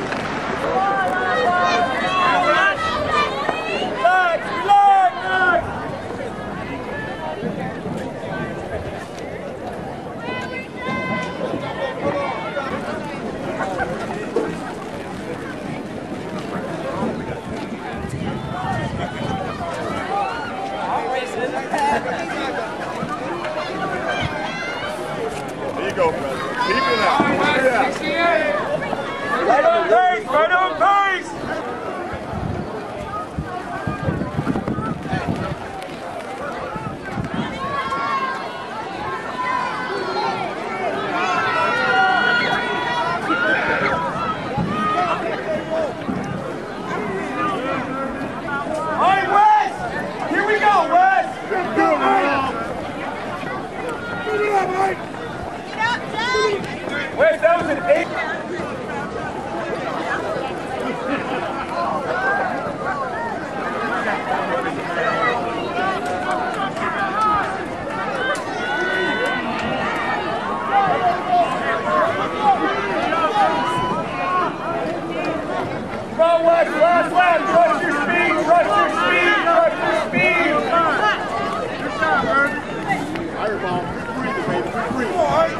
There you go, brother. Keep it up. Right on pace, right on pace. All right, Wes. Here we go, Wes. Let's go, Mike. Get it up, Mike. Wait, that was an 8. Come on, Wes, last lap. Trust your speed, trust your speed, trust your speed. Good job, man. Fireball. Good breathing, baby. Good breathing.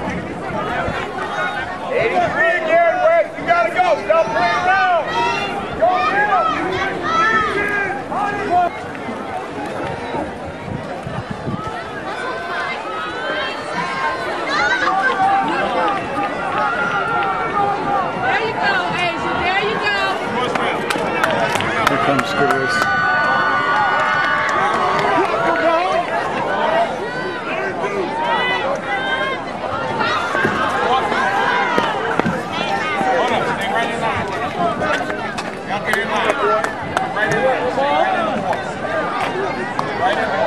83 again, Wes. You gotta go. Stop playing around. Go now. There you go, Asia. There you go. Here comes Chris. Right in line. Right in line. Right in line.